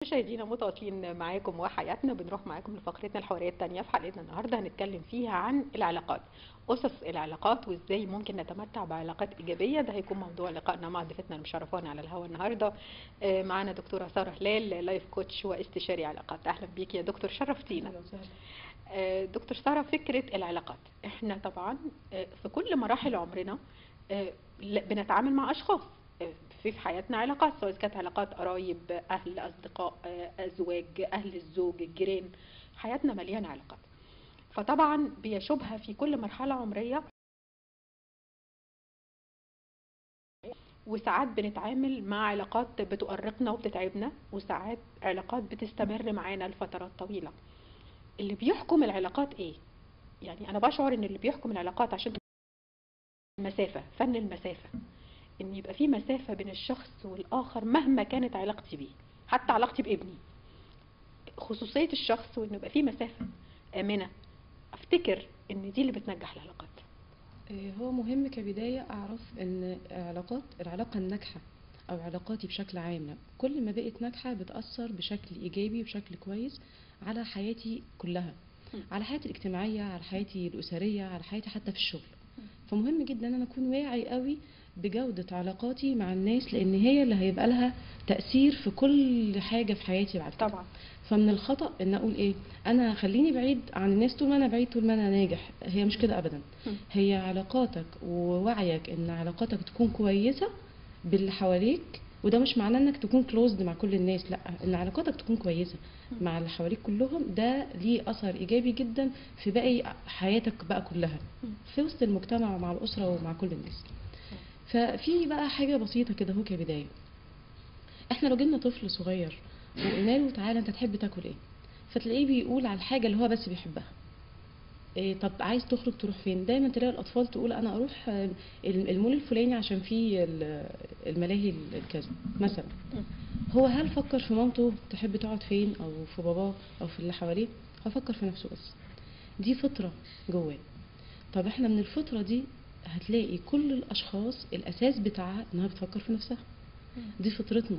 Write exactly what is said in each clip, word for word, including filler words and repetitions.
مشاهدينا متواصلين معاكم وحياتنا، بنروح معاكم لفقرتنا الحواريه الثانيه. في حلقتنا النهارده هنتكلم فيها عن العلاقات، اسس العلاقات وازاي ممكن نتمتع بعلاقات ايجابيه. ده هيكون موضوع لقائنا مع ضيفتنا المشرفانا على الهواء النهارده. آه، معانا دكتوره ساره هلال، لايف كوتش واستشاري علاقات. اهلا بيك يا دكتور، شرفتينا. اهلا وسهلا. آه، دكتور ساره، فكره العلاقات، احنا طبعا آه، في كل مراحل عمرنا آه، ل- بنتعامل مع اشخاص آه، في في حياتنا علاقات، سواء كانت علاقات قرايب، اهل، اصدقاء، آه، ازواج، اهل الزوج، الجيران. حياتنا مليانه علاقات، فطبعا بيشوبها في كل مرحله عمريه. وساعات بنتعامل مع علاقات بتؤرقنا وبتتعبنا، وساعات علاقات بتستمر معانا لفترات طويله. اللي بيحكم العلاقات ايه؟ يعني انا بشعر ان اللي بيحكم العلاقات عشان المسافه، فن المسافه، ان يبقى في مسافه بين الشخص والاخر مهما كانت علاقتي بيه، حتى علاقتي بابني، خصوصيه الشخص، وانه يبقى في مسافه امنه. افتكر ان دي اللي بتنجح العلاقات. آه، هو مهم كبداية أعرف إن علاقات العلاقة الناجحة أو علاقاتي بشكل عام، لا، كل ما بقت ناجحة بتأثر بشكل إيجابي وبشكل كويس على حياتي كلها، على حياتي الاجتماعية، على حياتي الأسرية، على حياتي حتى في الشغل. فمهم جدا ان انا اكون واعي قوي بجودة علاقاتي مع الناس، لان هي اللي هيبقى لها تأثير في كل حاجة في حياتي بعد كده. طبعا. فمن الخطأ ان اقول ايه، انا خليني بعيد عن الناس طول ما انا بعيد طول ما انا ناجح. هي مش كده ابدا. هي علاقاتك ووعيك ان علاقاتك تكون كويسة باللي حواليك، وده مش معناه انك تكون كلوزد مع كل الناس، لا، ان علاقاتك تكون كويسة مع اللي حواليك كلهم، ده ليه اثر ايجابي جدا في باقي حياتك بقى كلها، في وسط المجتمع ومع الاسره ومع كل الناس. ففي بقى حاجه بسيطه كده اهو كبدايه، احنا لو جبنا طفل صغير وقلنا له تعالى انت تحب تاكل ايه، فتلاقيه بيقول على الحاجه اللي هو بس بيحبها. إيه، طب عايز تخرج تروح فين؟ دايما تلاقي الاطفال تقول انا اروح آه، المول الفلاني عشان فيه ال- الملاهي الكذا مثلا. هو هل فكر في مامته تحب تقعد فين، او في باباه، او في اللي حواليه؟ هو فكر في نفسه بس. دي فطرة جواه. طب احنا من الفطرة دي هتلاقي كل الاشخاص الاساس بتاعها انها بتفكر في نفسها، دي فطرتنا.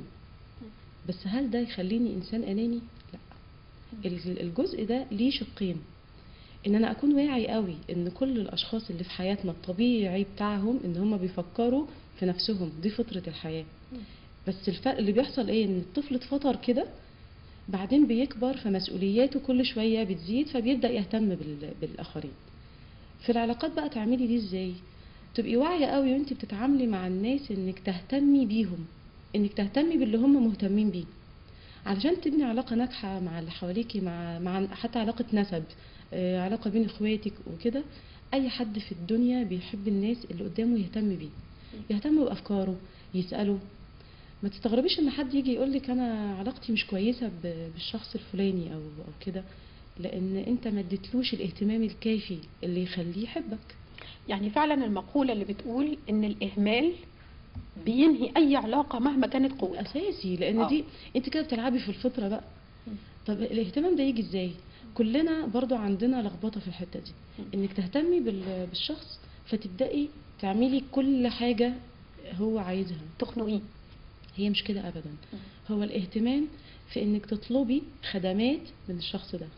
بس هل ده يخليني انسان اناني؟ لا. ال- الجزء ده ليه شقين، ان انا اكون واعي قوي ان كل الاشخاص اللي في حياتنا الطبيعي بتاعهم ان هم بيفكروا في نفسهم، دي فطرة الحياة. بس الفرق اللي بيحصل ايه، ان الطفل اتفطر كده، بعدين بيكبر فمسؤولياته كل شوية بتزيد فبيبدأ يهتم بال- بالاخرين. في العلاقات بقى تعملي دي ازاي؟ تبقي واعية قوي وانت بتتعاملي مع الناس انك تهتمي بيهم، انك تهتمي باللي هم مهتمين بيه، علشان تبني علاقة ناجحة مع اللي حواليكي، مع مع حتى علاقة نسب، آه، علاقة بين اخواتك وكده. اي حد في الدنيا بيحب الناس اللي قدامه يهتم بيه، يهتم بافكاره، يسأله. ما تستغربيش ان حد يجي يقولك انا علاقتي مش كويسة ب- بالشخص الفلاني او او كده، لان انت ما اديتلوش الاهتمام الكافي اللي يخليه يحبك. يعني فعلا المقوله اللي بتقول ان الاهمال بينهي اي علاقه مهما كانت قوتها. اساسي، لان اه. دي انت كده بتلعبي في الفطره بقى. طب الاهتمام ده يجي ازاي؟ كلنا برضو عندنا لخبطه في الحته دي، انك تهتمي بال- بالشخص فتبداي تعملي كل حاجه هو عايزها. تخنقيه. هي مش كده ابدا. هو الاهتمام في انك تطلبي خدمات من الشخص ده.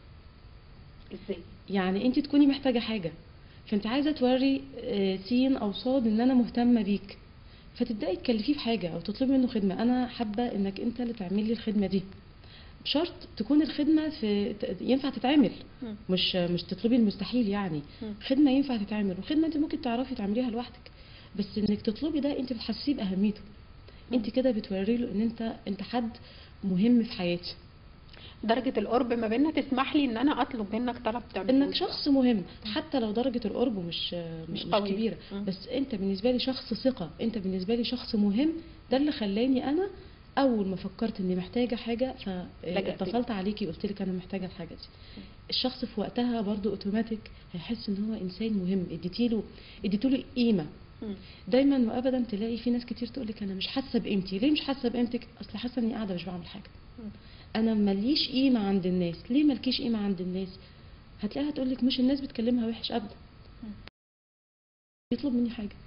ازاي؟ يعني انت تكوني محتاجه حاجه، فانت عايزه توري آه، سين او صاد ان انا مهتمه بيك، فتبداي تكلفيه في حاجه او تطلبي منه خدمه. انا حابه انك انت اللي تعملي الخدمه دي، بشرط تكون الخدمه في ت- ينفع تتعمل، مم. مش مش تطلبي المستحيل يعني. مم. خدمه ينفع تتعمل، وخدمه انت ممكن تعرفي تعمليها لوحدك، بس انك تطلبي ده انت بتحسيه باهميته. انت كده بتوري له ان انت انت حد مهم في حياتي، درجه القرب ما بيننا تسمح لي ان انا اطلب منك طلب تعمله انك لي. شخص مهم. حتى لو درجة القرب مش مش مش قوي. كبيرة، مم. بس انت بالنسبة لي شخص ثقة، انت بالنسبة لي شخص مهم. ده اللي خلاني انا اول ما فكرت اني محتاجة حاجة لجأت لي. فاتصلت عليكي قلت لك انا محتاجة الحاجة دي. الشخص في وقتها برضو اوتوماتيك هيحس ان هو انسان مهم، اديتيله اديتيله قيمة. مم. دايما وابدا تلاقي في ناس كتير تقول لك انا مش حاسه بقيمتي. ليه مش حاسه بقيمتك؟ اصل حاسه اني قاعده مش بعمل حاجه، مم. انا ماليش قيمه عند الناس. ليه مالكيش قيمه عند الناس؟ هتلاقيها تقول لك مش الناس بتكلمها وحش ابدا، يطلب مني حاجه.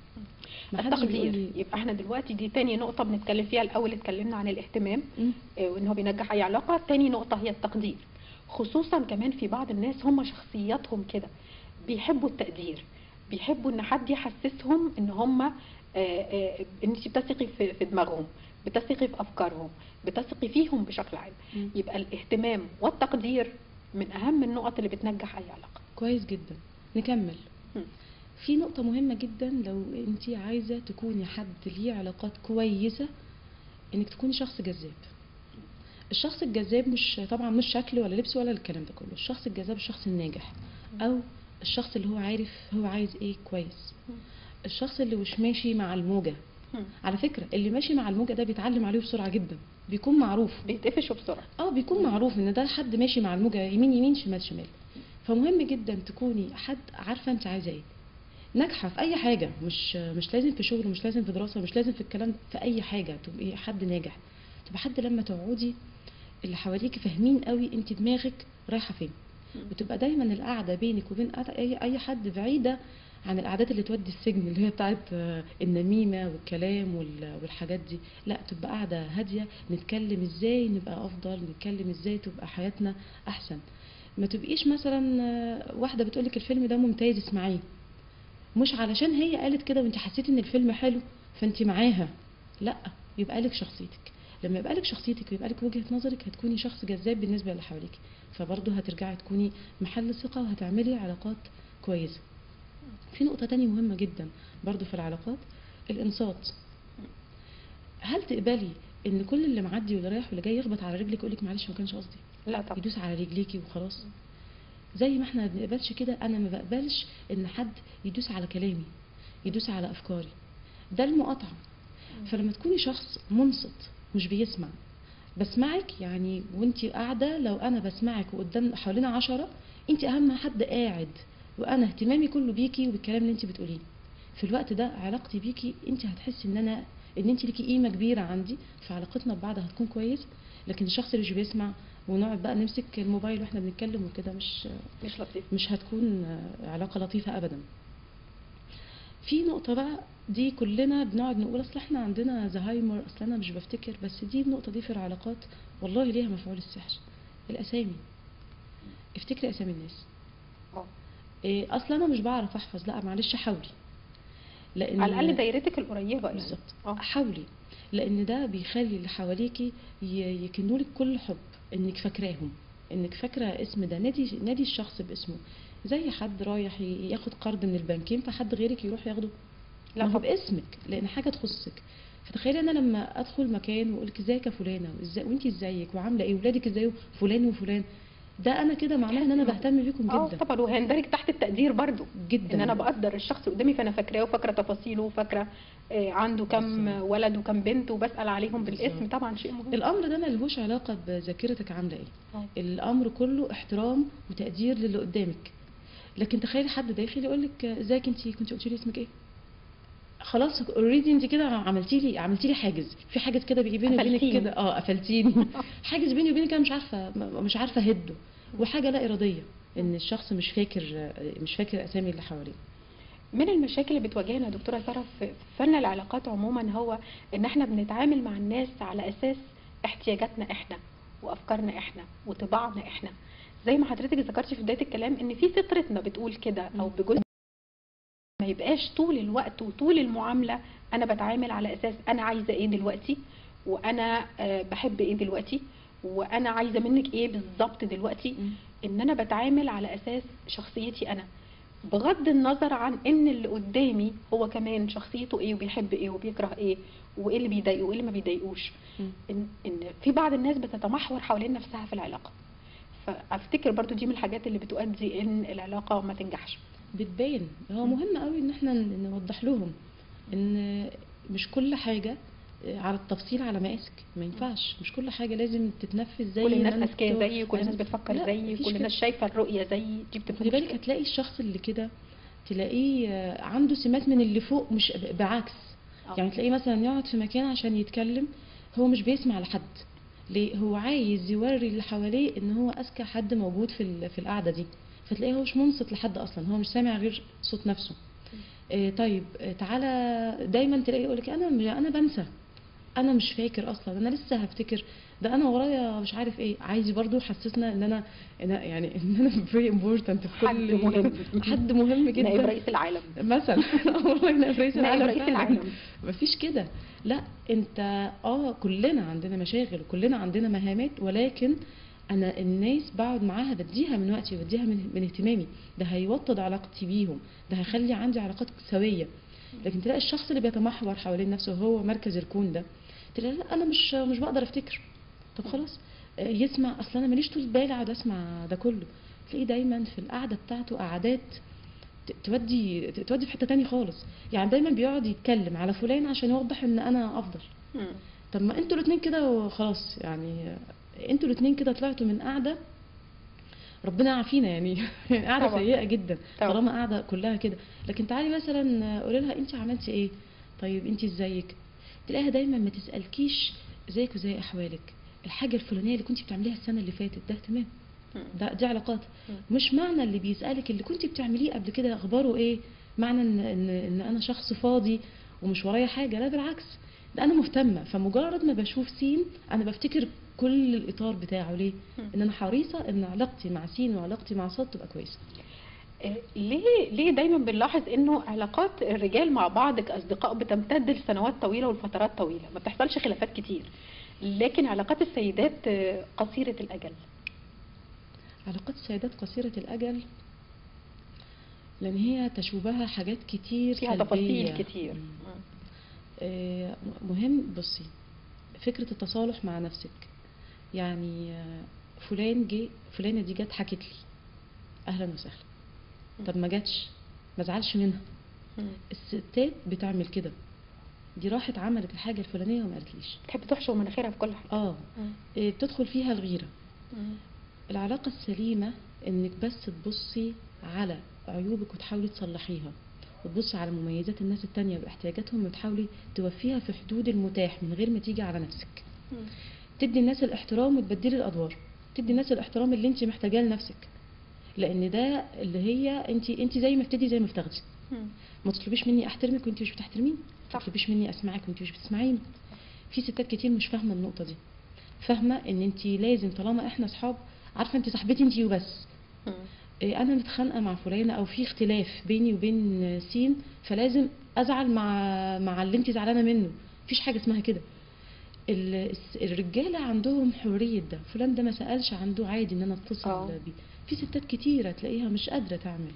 ما حدش بيقول التقدير. لي يبقى احنا دلوقتي دي تاني نقطة بنتكلم فيها. الأول اتكلمنا عن الاهتمام مم. آه، وإن هو بينجح أي علاقة. تاني نقطة هي التقدير، خصوصا كمان في بعض الناس هم شخصياتهم كده بيحبوا التقدير، بيحبوا إن حد يحسسهم إن هم آه، آه، إن انت بتثقي في في دماغهم، بتثقي في أفكارهم، بتثقي فيهم بشكل عام. مم. يبقى الاهتمام والتقدير من أهم النقط اللي بتنجح أي علاقة. كويس جدا. نكمل. مم. في نقطة مهمة جدا لو انت عايزة تكوني حد ليه علاقات كويسة، انك تكوني شخص جذاب. الشخص الجذاب مش طبعا مش شكل ولا لبس ولا الكلام ده كله. الشخص الجذاب الشخص الناجح، او الشخص اللي هو عارف هو عايز ايه كويس. الشخص اللي مش ماشي مع الموجة. مم. على فكرة اللي ماشي مع الموجة ده بيتعلم عليه بسرعة جدا، بيكون معروف. بيتقفشوا بسرعة. اه بيكون معروف ان ده حد ماشي مع الموجة، يمين يمين شمال شمال. فمهم جدا تكوني حد عارفة انت عايزة ايه، ناجحة في اي حاجة، مش مش لازم في شغل، مش لازم في دراسة، مش لازم في الكلام ده، في اي حاجة تبقي حد ناجح. تبقى حد لما تقعدي اللي حواليكي فاهمين قوي انت دماغك رايحة فين. وتبقى دايما القعدة بينك وبين قعدة اي اي حد بعيدة عن القعدات اللي تودي السجن، اللي هي بتاعت آه، النميمة والكلام وال- والحاجات دي. لا، تبقى قاعدة هادية، نتكلم ازاي نبقى افضل، نتكلم ازاي تبقى حياتنا احسن. ما تبقيش مثلا آه، واحدة بتقولك الفيلم ده ممتاز اسمعيه، مش علشان هي قالت كده وانت حسيتي ان الفيلم حلو فانت معاها، لا، يبقى لك شخصيتك. لما يبقى لك شخصيتك ويبقى لك وجهة نظرك هتكوني شخص جذاب بالنسبة للي حواليك، فبرضه هترجعي تكوني محل ثقة وهتعملي علاقات كويسة. في نقطة تانية مهمة جدا برضه في العلاقات، الانصات. هل تقبلي ان كل اللي معدي واللي رايح واللي جاي يخبط على رجلك يقولك معلش ما كانش قصدي، لا طبعا. يدوس على رجليكي وخلاص؟ زي ما احنا ما بنقبلش كده، انا ما بقبلش ان حد يدوس على كلامي، يدوس على افكاري، ده المقاطعة. فلما تكوني شخص منصت مش بيسمع، بسمعك يعني وانتي قاعدة، لو انا بسمعك وقدام حوالينا عشرة انتي اهم حد قاعد، وانا اهتمامي كله بيكي وبالكلام اللي انتي بتقوليه، في الوقت ده علاقتي بيكي انتي هتحسي ان انا ان انتي ليكي قيمة كبيرة عندي، فعلاقتنا ببعض هتكون كويس. لكن الشخص اللي مش بيسمع ونقعد بقى نمسك الموبايل واحنا بنتكلم وكده، مش مش لطيف. مش هتكون علاقة لطيفة ابدا. في نقطة بقى دي كلنا بنقعد نقول اصل احنا عندنا زهايمر، اصل انا مش بفتكر، بس دي النقطة دي في العلاقات والله ليها مفعول السحر. الاسامي، افتكري اسامي الناس. اه، إيه، اصل انا مش بعرف احفظ، لا معلش حاولي، لان على الاقل دايرتك القريبه يعني. بالظبط اه. حاولي، لان ده بيخلي اللي حواليكي ي- يكنولك كل حب، انك فاكراهم، انك فاكره اسم ده، نادي نادي الشخص باسمه. زي حد رايح ي- ياخد قرض من البنك، ينفع حد غيرك يروح ياخده؟ لا ما هو طبعا. باسمك، لان حاجه تخصك. فتخيلي انا لما ادخل مكان واقولك ازيك يا فلانه، وازاي وانتي ازيك وعامله ايه، ولادك ازاي، فلان وفلان، ده انا كده معناها ان انا بهتم بيكم اه جدا طبعا، وهيندرج تحت التقدير برضو، جدا. ان انا بقدر الشخص قدامي فانا فاكراه وفاكره تفاصيله وفاكره آه، عنده كم بالظبط. ولد وكم بنت وبسال عليهم بالاسم، بالظبط. طبعا شيء مهم. الامر ده ملهوش علاقه بذاكرتك عامله ايه، اه. الامر كله احترام وتقدير للي قدامك. لكن تخيلي حد داخل يقول لك ازيك انت كنت قلتي لي اسمك ايه، خلاص اوريدي انت كده عملتي لي عملتي لي حاجز، في حاجز كده بيجي بيني وبينك قفلتيني. كده، اه قفلتيني حاجز بيني وبينك انا مش عارفه م- مش عارفه اهده، وحاجه لا اراديه ان الشخص مش فاكر مش فاكر اسامي اللي حواليه. من المشاكل اللي بتواجهنا يا دكتوره ساره في فن العلاقات عموما هو ان احنا بنتعامل مع الناس على اساس احتياجاتنا احنا وافكارنا احنا وطباعنا احنا، زي ما حضرتك ذكرتي في بدايه الكلام ان في فطرتنا بتقول كده، او مم. بجزء ما يبقاش طول الوقت وطول المعامله انا بتعامل على اساس انا عايزه ايه دلوقتي، وانا آه، بحب ايه دلوقتي، وانا عايزه منك ايه بالظبط دلوقتي. مم. ان انا بتعامل على اساس شخصيتي انا، بغض النظر عن ان اللي قدامي هو كمان شخصيته ايه وبيحب ايه وبيكره ايه وايه اللي بيضايقه وايه اللي ما بيضايقوش. مم. ان ان في بعض الناس بتتمحور حوالين نفسها في العلاقه، فافتكر برضو دي من الحاجات اللي بتؤدي ان العلاقه ما تنجحش. بتبين. هو مم. مهم قوي ان احنا ن- نوضح لهم ان مش كل حاجه على التفصيل على مقاسك، ما ينفعش مش كل حاجه لازم تتنفذ زي كل ما الناس انتوا اذكياء زيي، كل الناس عايزين. بتفكر لا، زيي، مفيش كل كده. الناس شايفه الرؤيه زيي، دي بتبقى خدي بالك مشكله. هتلاقي الشخص اللي كده تلاقيه آه، عنده سمات من اللي فوق، مش ب- بعكس. اه. يعني تلاقيه مثلا يقعد في مكان عشان يتكلم، هو مش بيسمع لحد، ليه؟ هو عايز يوري اللي حواليه ان هو اذكى حد موجود في ال- في القعده دي، فتلاقيه هو مش منصت لحد اصلا، هو مش سامع غير صوت نفسه. آه، طيب آه، تعالى دايما تلاقي يقول لك انا انا بنسى، انا مش فاكر اصلا، انا لسه هفتكر، ده انا ورايا مش عارف ايه. عايز برضو يحسسنا ان انا إن أنا- يعني ان انا very important في حد كل مهم. حد مهم نائب جدا رئيس العالم. مثلا. والله نائب رئيس نائب العالم رئيس فعلا. العالم. مفيش كده. لا، انت اه كلنا عندنا مشاغل وكلنا عندنا مهامات، ولكن انا الناس بقعد معاها بديها من وقتي وبديها من, من اهتمامي. ده هيوطد علاقتي بيهم، ده هيخلي عندي علاقات سويه. لكن تلاقي الشخص اللي بيتمحور حوالين نفسه وهو مركز الكون ده، تلاقي لا انا مش مش بقدر افتكر. طب خلاص، آه، يسمع، اصل انا ماليش طول بال اقعد اسمع ده كله. تلاقيه دايما في القعده بتاعته قعدات ت- تودي تودي في حته تاني خالص. يعني دايما بيقعد يتكلم على فلان عشان يوضح ان انا افضل. مم. طب ما انتوا الاتنين كده وخلاص يعني، آه، انتوا الاتنين كده طلعتوا من قعده ربنا يعافينا يعني. يعني قاعده طبعا. سيئه جدا طبعا. طالما قاعده كلها كده. لكن تعالي مثلا قولي لها انت عملتي ايه، طيب انت ازيك، تلاقيها دايما ما تسالكيش ازيك وزي احوالك، الحاجه الفلانيه اللي كنت بتعمليها السنه اللي فاتت ده تمام. مم. ده دي علاقات. مم. مش معنى اللي بيسالك اللي كنت بتعمليه قبل كده اخباره ايه، معنى ان ان, إن انا شخص فاضي ومش ورايا حاجه. لا بالعكس، ده انا مهتمه. فمجرد ما بشوف سين انا بفتكر كل الاطار بتاعه. ليه؟ مم. ان انا حريصه ان علاقتي مع سين وعلاقتي مع صاد تبقى كويسه. آه، ليه ليه دايما بنلاحظ انه علاقات الرجال مع بعض كاصدقاء بتمتد لسنوات طويله ولفترات طويله، ما بتحصلش خلافات كتير، لكن علاقات السيدات آه، قصيره الاجل. علاقات السيدات قصيره الاجل لان هي تشوبها حاجات كتير فيها تفاصيل سلبيه. كتير. مم. مم. آه، مهم. بصي، فكره التصالح مع نفسك. يعني آه، فلان جه، فلانه دي جت حكت لي، اهلا وسهلا. طب ما جاتش، ما زعلش منها. مم. الستات بتعمل كده، دي راحت عملت الحاجه الفلانيه وما قالتليش. تحب تحشر مناخيرها في كل حاجه. اه مم. إيه، بتدخل فيها الغيره. مم. العلاقه السليمه انك بس تبصي على عيوبك وتحاولي تصلحيها، وتبصي على مميزات الناس التانية واحتياجاتهم وتحاولي توفيها في حدود المتاح من غير ما تيجي على نفسك. مم. تدي الناس الاحترام وتبدلي الادوار. تدي الناس الاحترام اللي انت محتاجاه لنفسك، لان ده اللي هي انت انت زي ما بتدي زي ما بتاخدي. مم. ما تطلبيش مني احترمك وانت مش بتحترميني، ما صح. تطلبيش مني اسمعك وانت مش بتسمعيني. في ستات كتير مش فاهمه النقطه دي، فاهمه ان انت لازم طالما احنا اصحاب، عارفه انت صاحبتي انت وبس. مم. إيه، انا متخانقه مع فلانه او في اختلاف بيني وبين سين، فلازم ازعل مع مع اللي انت زعلانه منه. مفيش حاجه اسمها كده. ال- الس- الرجاله عندهم حريه، ده فلان ده ما سالش عنده عادي ان انا اتصل اه. بيه. في ستات كتيره تلاقيها مش قادره تعمل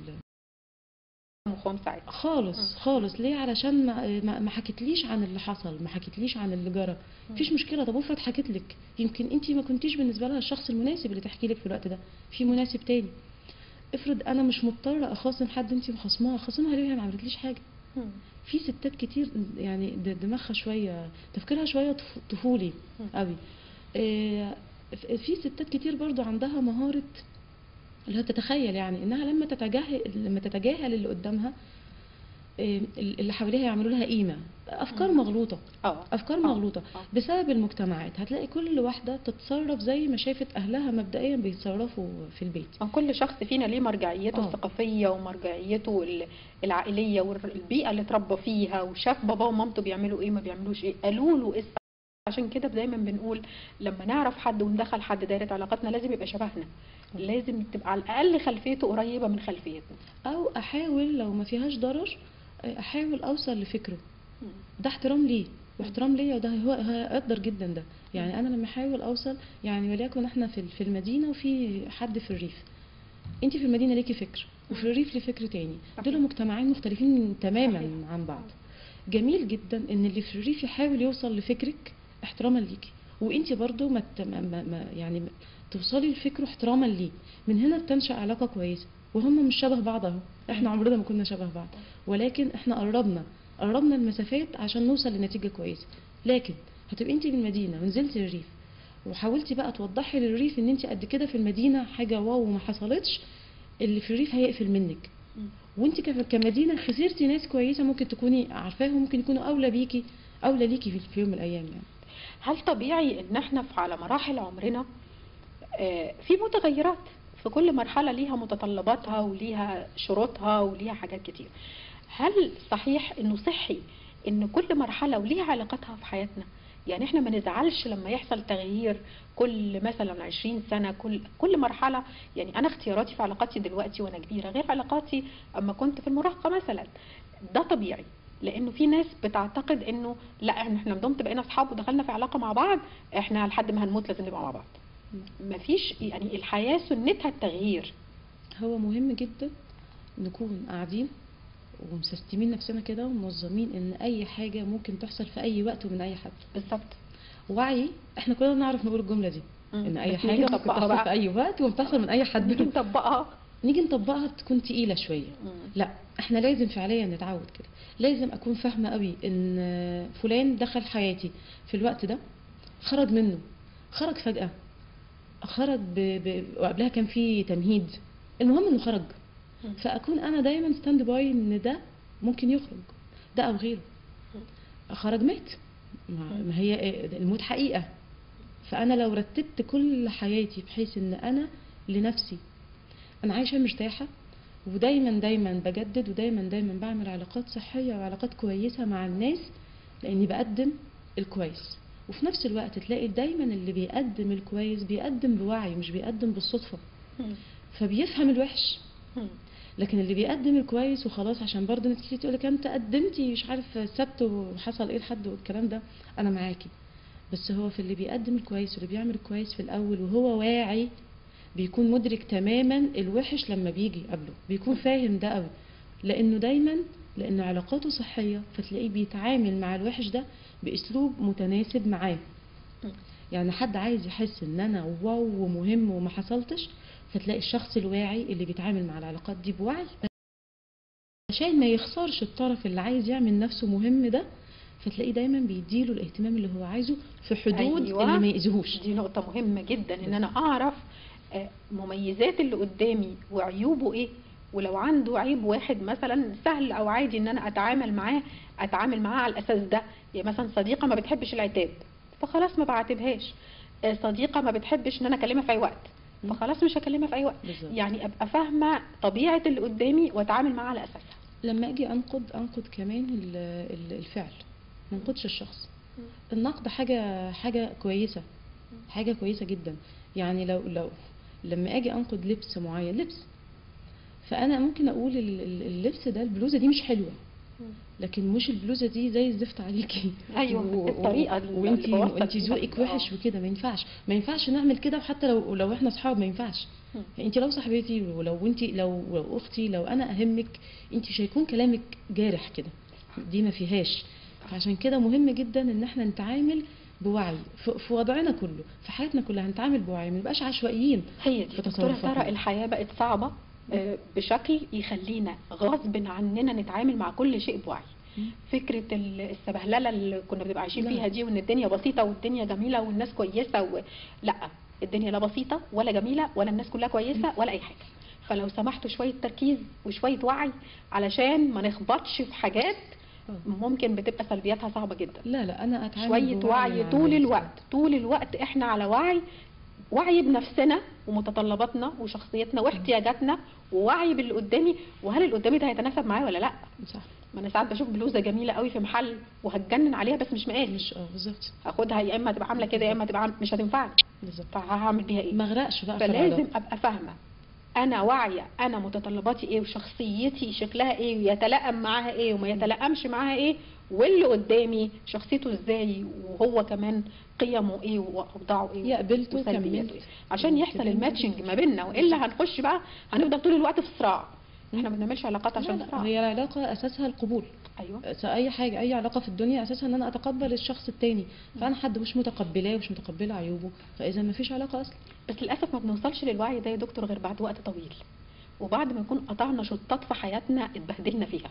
مخهم ساعتها. خالص مم. خالص. ليه؟ علشان ما, ما ما حكيتليش عن اللي حصل، ما حكيتليش عن اللي جرى. مفيش مشكله. طب افرض حكيت لك، يمكن انت ما كنتيش بالنسبه لها الشخص المناسب اللي تحكي لك في الوقت ده، في مناسب تاني. افرض انا مش مضطره اخاصم حد انت مخاصماها، خاصمها ليه؟ هي ما عملتليش حاجه. مم. في ستات كتير يعني د- دماغها شويه، تفكيرها شويه طف- طفولي مم. قوي. آه، ف- في ستات كتير برضو عندها مهاره اللي هي تتخيل يعني انها لما تتجاهل لما تتجاهل اللي قدامها، إيه، اللي حواليها يعملوا لها قيمه. افكار مم. مغلوطه، اه. افكار اه. مغلوطه اه. بسبب المجتمعات. هتلاقي كل واحده تتصرف زي ما شافت اهلها مبدئيا بيتصرفوا في البيت. آه، كل شخص فينا ليه مرجعيته اه الثقافية ومرجعيته ال- العائلية والبيئة اللي اتربى فيها، وشاف باباه ومامته بيعملوا ايه ما بيعملوش ايه، قالوا له ايه. عشان كده دايما بنقول لما نعرف حد وندخل حد دايرة علاقاتنا لازم يبقى شبهنا، لازم تبقى على الأقل خلفيته قريبة من خلفيتنا. او احاول لو ما فيهاش ضرر، احاول اوصل لفكره. مم. ده احترام ليه واحترام ليا، وده هو هيقدر جدا ده. يعني انا لما احاول اوصل، يعني وليكن احنا في في المدينه وفي حد في الريف، انت في المدينه ليكي فكر وفي الريف ليه فكر تاني، دول مجتمعين مختلفين تماما صحيح. عن بعض. جميل جدا ان اللي في الريف يحاول يوصل لفكرك احتراما ليكي، وانت برضو ما ت- ما ما- ما- يعني ما- توصلي لفكره احتراما ليه. من هنا بتنشأ علاقه كويسه. وهم مش شبه بعض اهو، احنا عمرنا ما كنا شبه بعض، ولكن احنا قربنا قربنا المسافات عشان نوصل لنتيجه كويسه. لكن هتبقي انت في المدينه ونزلتي الريف وحاولتي بقى توضحي للريف ان انت قد كده في المدينه حاجه واو وما حصلتش، اللي في الريف هيقفل منك. مم. وانت ك- كمدينه خسرتي ناس كويسه ممكن تكوني عارفاهم، ممكن يكونوا اولى بيكي، اولى ليكي في في يوم من الايام يعني. هل طبيعي ان احنا في على مراحل عمرنا آه، في متغيرات، في كل مرحلة ليها متطلباتها وليها شروطها وليها حاجات كتير، هل صحيح انه صحي ان كل مرحله وليها علاقتها في حياتنا؟ يعني احنا ما نزعلش لما يحصل تغيير كل مثلا عشرين سنه، كل كل مرحله. يعني انا اختياراتي في علاقاتي دلوقتي وانا كبيره غير علاقاتي اما كنت في المراهقه مثلا. ده طبيعي، لانه في ناس بتعتقد انه لا، احنا مدام بقينا اصحاب ودخلنا في علاقه مع بعض، احنا لحد ما هنموت لازم نبقى مع بعض. مفيش، يعني الحياه سنتها التغيير. هو مهم جدا نكون قاعدين ومسستمين نفسنا كده ومنظمين ان اي حاجه ممكن تحصل في اي وقت ومن اي حد. بالظبط. وعي، احنا كلنا نعرف نقول الجمله دي، مم. ان اي بس نيجي حاجه ممكن نطبقها تحصل بقى. في اي وقت وبتحصل من اي حد. نيجي نطبقها. نيجي نطبقها تكون تقيله شويه. مم. لا، احنا لازم فعليا نتعود كده. لازم اكون فاهمه قوي ان فلان دخل حياتي في الوقت ده، خرج منه، خرج فجاه، خرج ب... ب... وقبلها كان في تمهيد، المهم انه خرج. مم. فاكون انا دايما ستاند باي ان ده ممكن يخرج، ده او غيره. خرج مات، ما ما هي الموت حقيقه. فانا لو رتبت كل حياتي بحيث ان انا لنفسي انا عايشه مرتاحه، ودايما دايما بجدد، ودايما دايما بعمل علاقات صحيه وعلاقات كويسه مع الناس، لاني بقدم الكويس. وفي نفس الوقت تلاقي دايما اللي بيقدم الكويس بيقدم بوعي، مش بيقدم بالصدفه، مم. فبيفهم الوحش. مم. لكن اللي بيقدم الكويس وخلاص، عشان برضه ناس كتير تقول لك انت قدمتي مش عارف السبت وحصل ايه لحد والكلام ده، انا معاكي. بس هو في اللي بيقدم الكويس واللي بيعمل الكويس في الاول وهو واعي، بيكون مدرك تماما الوحش لما بيجي قبله، بيكون فاهم ده قوي، لانه دايما لان علاقاته صحيه، فتلاقيه بيتعامل مع الوحش ده باسلوب متناسب معاه. مم. يعني حد عايز يحس ان انا واو ومهم وما حصلتش، فتلاقي الشخص الواعي اللي بيتعامل مع العلاقات دي بوعي عشان ما يخسرش الطرف اللي عايز يعمل نفسه مهم ده، فتلاقيه دايما بيديله الاهتمام اللي هو عايزه في حدود أيوة. اللي ما يأذيهوش. دي نقطة مهمة جدا، ان انا اعرف آه، مميزات اللي قدامي وعيوبه ايه. ولو عنده عيب واحد مثلا سهل او عادي ان انا اتعامل معاه اتعامل معاه على الاساس ده. يعني مثلا صديقة ما بتحبش العتاب، فخلاص ما بعاتبهاش. آه، صديقة ما بتحبش ان انا اكلمها في اي وقت، فخلاص مش هكلمها في اي وقت. بالظبط. يعني ابقى فاهمة طبيعة اللي قدامي واتعامل معاه على اساسها. لما اجي انقد انقد كمان ال- ال- الفعل، ما انقدش الشخص. النقد حاجه حاجه كويسه، حاجه كويسه جدا. يعني لو لو لما اجي انقد لبس معين، لبس، فانا ممكن اقول ال- ال- اللبس ده، البلوزه دي مش حلوه، لكن مش البلوزه دي زي الزفت عليكي. ايوه، و- و- الطريقة اللي وانتي بوصل وانتي بيها. ذوقك وحش آه. وكده، ما ينفعش ما ينفعش نعمل كده. وحتى لو لو احنا اصحاب ما ينفعش. مم. يعني انت لو صاحبتي، ولو انت لو لو اختي، لو انا اهمك، انت مش هيكون كلامك جارح كده، دي ما فيهاش. فعشان كده مهم جدا ان احنا نتعامل بوعي في في وضعنا كله، في حياتنا كلها نتعامل بوعي، ما نبقاش عشوائيين هي دي في دكتورة تصرفاتنا. سارة، الحياة بقت صعبة آه، بشكل يخلينا غصب عننا نتعامل مع كل شيء بوعي. مم. فكرة ال- السبهللة اللي كنا بنبقى عايشين لا. فيها دي، وان الدنيا بسيطة والدنيا جميلة والناس كويسة و... لا، الدنيا لا بسيطة ولا جميلة ولا الناس كلها كويسة ولا اي حاجة. فلو سمحتوا شوية تركيز وشوية وعي علشان ما نخبطش في حاجات آه. ممكن بتبقى سلبياتها صعبة جدا. لا لا، انا اتعامل شوية بوعي وعي مع طول الناس. الوقت، طول الوقت احنا على وعي. وعي بنفسنا ومتطلباتنا وشخصيتنا واحتياجاتنا، ووعي باللي قدامي، وهل اللي قدامي ده هيتناسب معايا ولا لا. صح. ما انا ساعات بشوف بلوزه جميله قوي في محل وهتجنن عليها بس مش مقاسي، مش اه بالظبط. هاخدها يا اما تبقى عامله كده يا اما تبقى عاملة مش هتنفعني، بالظبط. فهعمل بيها ايه؟ ما اغرقش بقى في فلازم العلاقه. ابقى فاهمه انا واعيه، انا متطلباتي ايه وشخصيتي شكلها ايه ويتلائم معاها ايه وما يتلائمش معاها ايه، واللي قدامي شخصيته ازاي وهو كمان قيمه ايه واوضاعه ايه يا قبلته وسلبياته وكملت. ايه، عشان يحصل تبقى الماتشنج انت- ما بيننا، والا هنخش بقى هنفضل طول الوقت في صراع. احنا ما مم. بنعملش علاقات لا عشان لا، صراع. هي العلاقه اساسها القبول. ايوه. اي حاجه، اي علاقه في الدنيا اساسها ان انا اتقبل الشخص التاني. فانا حد مش متقبلاه ومش متقبله عيوبه، فاذا ما فيش علاقه اصلا. بس للاسف ما بنوصلش للوعي ده يا دكتور غير بعد وقت طويل، وبعد ما نكون قطعنا شطات في حياتنا اتبهدلنا فيها.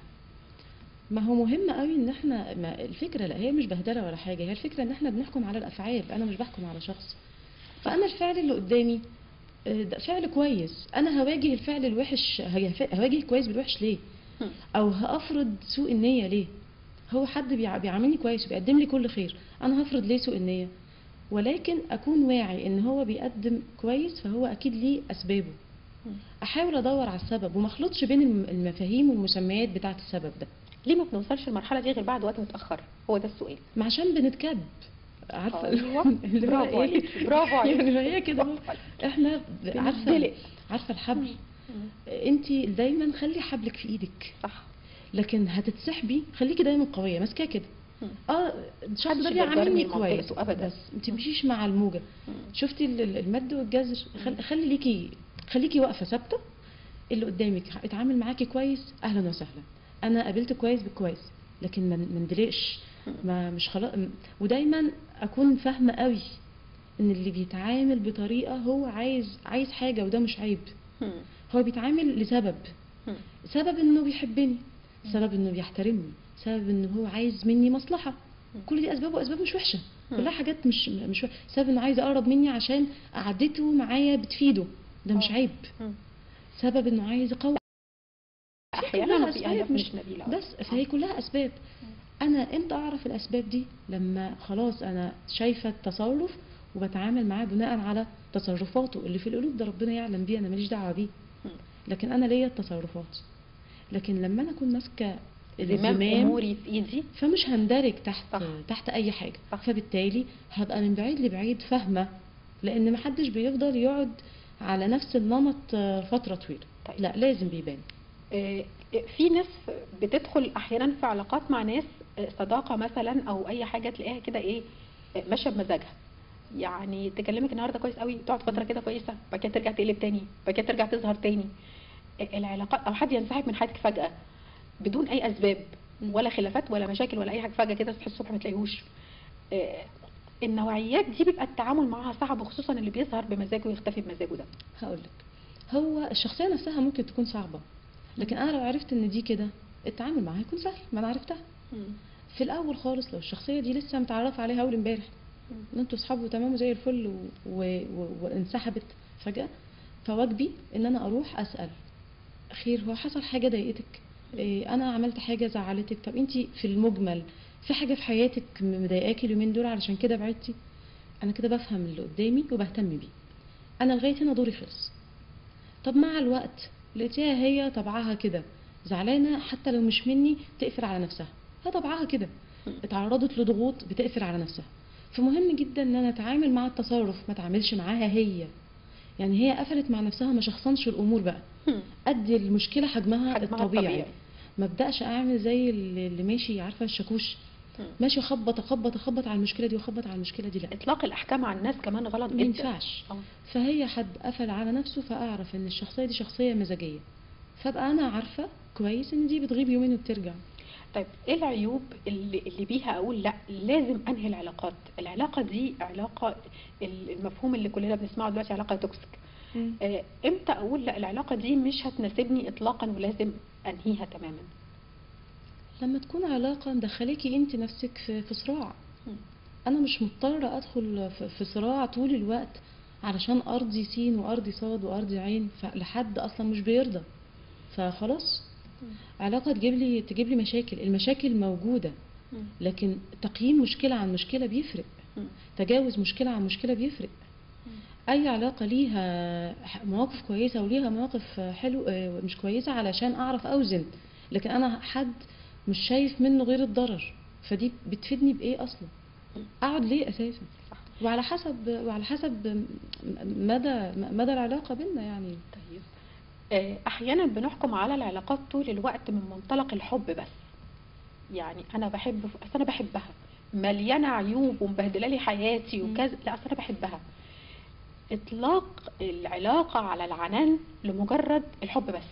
ما هو مهم قوي ان احنا، ما الفكره لا هي مش بهدله ولا حاجه، هي الفكره ان احنا بنحكم على الافعال، انا مش بحكم على شخص. فانا الفعل اللي قدامي آه، ده فعل كويس، انا هواجه الفعل الوحش، هيف- هواجه كويس بالوحش ليه؟ هم. او هافرض سوء النيه ليه؟ هو حد بيع- بيعاملني كويس وبيقدم لي كل خير، انا هفرض ليه سوء النيه؟ ولكن اكون واعي ان هو بيقدم كويس، فهو اكيد ليه اسبابه. مم. احاول ادور على السبب وما اخلطش بين الم- المفاهيم والمسميات بتاعه السبب ده. ليه ما بنوصلش للمرحله دي غير بعد وقت متاخر؟ هو ده السؤال. ما عشان بنتكب، عارفه ايوه اللي هو برافو ايه عليكي، برافو عليكي. يعني ما هي كده برافو عليكي. احنا عارفه بنزدلق. عارفه الحبل، مم. انت دايما خلي حبلك في ايدك، صح. لكن هتتسحبي خليكي دايما قويه ماسكاه كده. مم. اه الشخص محدش ده يقدر بيعاملني يرمي كويس منطقته أبداً. بس ما مم. تمشيش مع الموجه. مم. شفتي ال- ال- المد والجزر، مم. خل... خلي ليكي خليكي واقفه ثابته. اللي قدامك اتعامل معاكي كويس اهلا وسهلا، انا قابلت كويس بالكويس، لكن ما ما ندلقش، مم. ما مش خلاص. ودايما اكون فاهمه قوي ان اللي بيتعامل بطريقه هو عايز عايز حاجه، وده مش عيب. مم. هو بيتعامل لسبب، مم. سبب انه بيحبني، سبب انه بيحترمني، سبب انه هو عايز مني مصلحه. كل دي اسباب، واسباب مش وحشه، مم. كلها حاجات مش مش وحشة. سبب انه عايز يقرب مني عشان قعدته معايا بتفيده، ده مش آه. عيب. مم. سبب انه عايز يقوي، احيانا كلها في اهداف اسباب مش نبيله أوي. بس، فهي كلها اسباب. انا امتى اعرف الاسباب دي؟ لما خلاص انا شايفه التصرف وبتعامل معاه بناء على تصرفاته اللي في القلوب، ده ربنا يعلم بيه، انا ماليش دعوه بيه، مم. لكن انا ليا التصرفات. لكن لما انا اكون ماسكه زمام الزمام اموري في ايدي. فمش هندرج تحت صح. تحت اي حاجه، صح. فبالتالي هبقى من بعيد لبعيد فاهمه، لان محدش بيفضل يقعد على نفس النمط آه، فتره طويله. طيب. لا لازم بيبان. آه، في ناس بتدخل احيانا في علاقات مع ناس، آه، صداقه مثلا او اي حاجه تلاقيها كده ايه، آه، ماشيه بمزاجها. يعني تكلمك النهارده كويس قوي، تقعد فتره كده كويسه، بعد كده ترجع تقلب تاني، بعد كده ترجع تظهر تاني. آه، العلاقات، او حد ينسحب من حياتك فجاه بدون اي اسباب، ولا خلافات ولا مشاكل ولا اي حاجه، فجاه كده تصحي الصبح ما تلاقيهوش. آه، النوعيات دي بيبقى التعامل معاها صعب، وخصوصا اللي بيظهر بمزاجه ويختفي بمزاجه ده. هقول لك، هو الشخصيه نفسها ممكن تكون صعبه، لكن انا لو عرفت ان دي كده التعامل معاها هيكون سهل، ما انا عرفتها مم. في الاول خالص. لو الشخصيه دي لسه متعرفه عليها اول امبارح، مم. ان انتوا اصحاب وتمام وزي الفل و... و... و... وانسحبت فجاه، فواجبي ان انا اروح اسال خير، هو حصل حاجه ضايقتك؟ إيه انا عملت حاجه زعلتك؟ طب انت في المجمل في حاجه في حياتك مضايقاكي اليومين دول علشان كده بعدتي؟ انا كده بفهم اللي قدامي وبهتم بيه. انا لغايه هنا دوري خلص. طب مع الوقت لقيتيها هي طبعها كده، زعلانه حتى لو مش مني تقفل على نفسها، هي طبعها كده، اتعرضت لضغوط بتقفل على نفسها. فمهم جدا ان انا اتعامل مع التصرف، ما اتعاملش معاها هي. يعني هي قفلت مع نفسها، ما شخصنش الامور بقى، مم. ادي المشكله حجمها, حجمها الطبيعي. الطبيعي. ما ابداش اعمل زي اللي اللي ماشي، عارفه الشاكوش، مم. ماشي اخبط اخبط اخبط على المشكله دي واخبط على المشكله دي، لا اطلاق الاحكام على الناس كمان غلط ما جدا. ينفعش. اه. فهي حد قفل على نفسه، فاعرف ان الشخصيه دي شخصيه مزاجيه، فابقى انا عارفه كويس ان دي بتغيب يومين وبترجع. طيب ايه العيوب اللي, اللي بيها اقول لا لازم انهي العلاقات؟ العلاقه دي علاقه، المفهوم اللي كلنا بنسمعه دلوقتي علاقه توكسيك. آه، امتى اقول لا العلاقه دي مش هتناسبني اطلاقا ولازم انهيها تماما؟ لما تكون علاقه مدخلاكي انت نفسك في في صراع. مم. انا مش مضطره ادخل في في صراع طول الوقت علشان ارضي سين وارضي صاد وارضي عين، فلحد اصلا مش بيرضى، فخلاص مم. علاقه تجيب لي تجيب لي مشاكل. المشاكل موجوده، مم. لكن تقييم مشكله عن مشكله بيفرق، مم. تجاوز مشكله عن مشكله بيفرق. اي علاقه ليها مواقف كويسه وليها مواقف حلو آه، مش كويسه علشان اعرف اوزن. لكن انا حد مش شايف منه غير الضرر، فدي بتفيدني بايه اصلا؟ اقعد ليه اساسا؟ صح. وعلى حسب وعلى حسب مدى مدى العلاقه بينا يعني. طيب آه، احيانا بنحكم على العلاقات طول الوقت من منطلق الحب بس. يعني انا بحب، اصل انا بحبها، مليانه عيوب ومبهدله لي حياتي مم. وكذا، لا اصل انا بحبها. اطلاق العلاقه على العنان لمجرد الحب بس،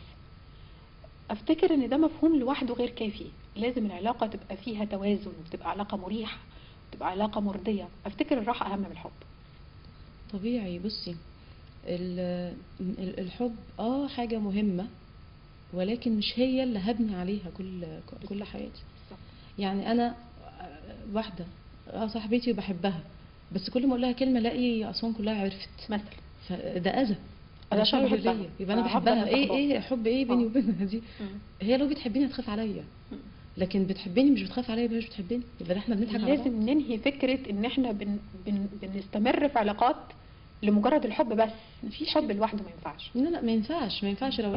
افتكر ان ده مفهوم لوحده غير كافي. لازم العلاقه تبقى فيها توازن، وتبقى علاقه مريحه، وتبقى علاقه مرضيه. افتكر الراحه اهم من الحب. طبيعي. بصي، ال- ال- الحب اه حاجه مهمه، ولكن مش هي اللي هبني عليها كل كل حياتي. يعني انا آه، واحده اه صاحبتي وبحبها، بس كل ما اقول لها كلمه الاقي اسوان كلها عرفت، مثلا فده اذى. أنا ده شر بحبها، ليا، يبقى انا فهفضل بحبها. ايه مصاحباها. ايه حب ايه بيني آه. وبينها دي؟ مم. هي لو بتحبيني هتخاف عليا، مم. لكن بتحبني مش بتخاف عليا، يبقى مش بتحبني، يبقى ده احنا بنضحك على بعض. لازم ننهي فكرة ان احنا بن بن بنستمر في علاقات لمجرد الحب بس. مفيش الحب كده. لوحده ما ينفعش. لا لا ما ينفعش، ما ينفعش. لو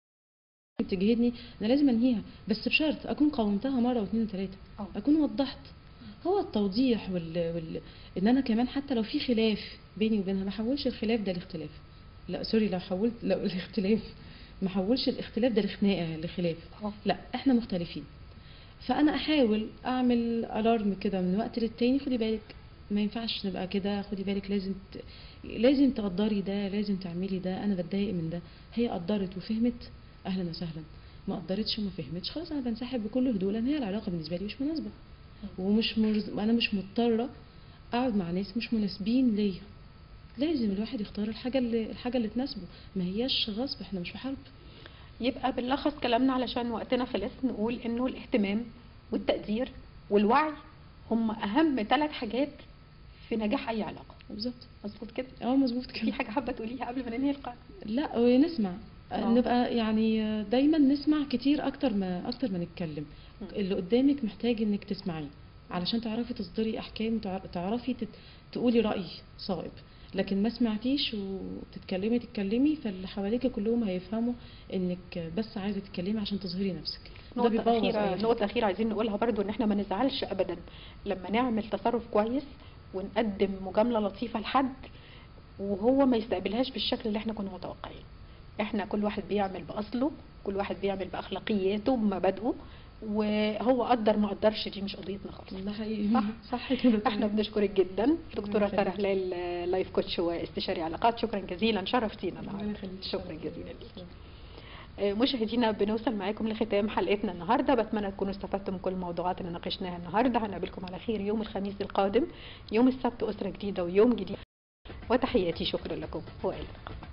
تجهدني انا لازم انهيها، بس بشرط اكون قاومتها مره واثنين وثلاثه، اه. اكون وضحت. هو التوضيح وال... وال... ان انا كمان حتى لو في خلاف بيني وبينها ما احولش الخلاف ده لاختلاف. لا سوري، لو حولت لو الاختلاف ما احولش الاختلاف ده لخناقه لخلاف. اه. لا احنا مختلفين، فانا احاول اعمل الارم كده من وقت للتاني، خدي بالك ما ينفعش نبقى كده، خدي بالك لازم ت... لازم تقدري ده، لازم تعملي ده، انا بتضايق من ده. هي قدرت وفهمت اهلا وسهلا، ما قدرتش وما فهمتش خلاص انا بنسحب بكل هدوء، لان هي العلاقه بالنسبه لي مش مناسبه، ومش مرز... انا مش مضطره اقعد مع ناس مش مناسبين ليا. لازم الواحد يختار الحاجه اللي الحاجه اللي تناسبه، ما هياش غصب، احنا مش في حرب. يبقى بنلخص كلامنا علشان وقتنا خلص، نقول انه الاهتمام والتقدير والوعي هم اهم ثلاث حاجات في نجاح اي علاقه. بالظبط. مظبوط كده؟ اه مظبوط في كده. حاجه حابه تقوليها قبل ما ننهي اللقاء؟ لا ونسمع، آه. نبقى يعني دايما نسمع كتير اكتر ما اكتر ما نتكلم. مم. اللي قدامك محتاج انك تسمعيه علشان تعرفي تصدري احكام، وتع- تعرفي تت... تقولي رأي صائب. لكن ما سمعتيش وتتكلمي تتكلمي، فاللي حواليك كلهم هيفهموا انك بس عايزه تتكلمي عشان تظهري نفسك. ده نقطة بيبوظ أخيرة اي حاجه. نقطة أخيرة عايزين نقولها برضو، إن إحنا ما نزعلش أبدا لما نعمل تصرف كويس ونقدم مجاملة لطيفة لحد وهو ما يستقبلهاش بالشكل اللي إحنا كنا متوقعين. إحنا كل واحد بيعمل بأصله، كل واحد بيعمل بأخلاقياته بمبادئه، وهو قدر ما قدرش دي مش قضيتنا خالص. ده حقيقي. صح؟ صح كده. احنا بنشكرك جدا دكتورة ربنا سارة يخليك. هلال، لايف كوتش واستشاري علاقات. شكرا جزيلا، شرفتينا ربنا النهارده. يخليك. شكرا جزيلا ليكي. آه، مشاهدينا بنوصل معاكم لختام حلقتنا النهارده، بتمنى تكونوا استفدتم من كل الموضوعات اللي ناقشناها النهارده. هنقابلكم على خير يوم الخميس القادم، يوم السبت أسرة جديدة ويوم جديد، وتحياتي، شكرا لكم والى اللقاء.